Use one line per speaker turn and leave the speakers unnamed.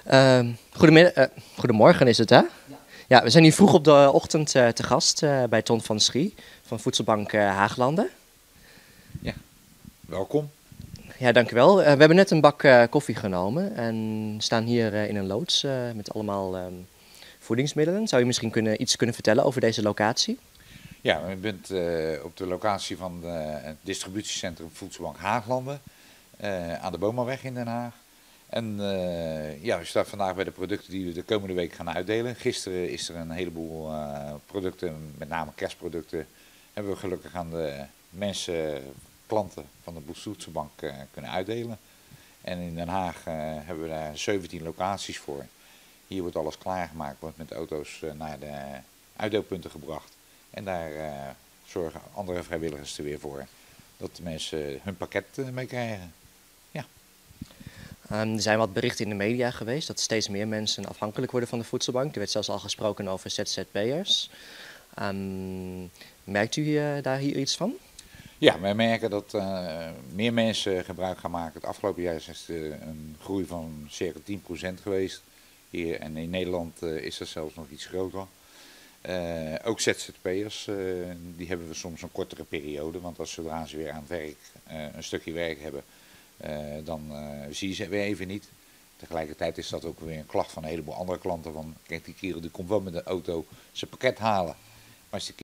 Goedemorgen is het, hè? Ja, we zijn hier vroeg op de ochtend te gast bij Ton van Schie van Voedselbank Haaglanden.
Ja, welkom.
Ja, dank u wel. We hebben net een bak koffie genomen en staan hier in een loods met allemaal voedingsmiddelen. Zou je misschien iets kunnen vertellen over deze locatie?
Ja, u bent op de locatie van het distributiecentrum Voedselbank Haaglanden aan de Bomaweg in Den Haag. En ja, we staan vandaag bij de producten die we de komende week gaan uitdelen. Gisteren is er een heleboel producten, met name kerstproducten, hebben we gelukkig aan de mensen, klanten van de Voedselbank kunnen uitdelen. En in Den Haag hebben we daar 17 locaties voor. Hier wordt alles klaargemaakt, wordt met auto's naar de uitdeelpunten gebracht. En daar zorgen andere vrijwilligers er weer voor dat de mensen hun pakket mee krijgen. Ja.
Er zijn wat berichten in de media geweest dat steeds meer mensen afhankelijk worden van de voedselbank. Er werd zelfs al gesproken over ZZP'ers. Merkt u daar hier iets van?
Ja, wij merken dat meer mensen gebruik gaan maken. Het afgelopen jaar is er een groei van circa 10% geweest. Hier en in Nederland is dat zelfs nog iets groter. Ook ZZP'ers, die hebben we soms een kortere periode, want zodra ze weer aan het werk een stukje werk hebben, dan zie je ze weer even niet. Tegelijkertijd is dat ook weer een klacht van een heleboel andere klanten. Van, kijk, die kerel die komt wel met de auto zijn pakket halen. Maar als die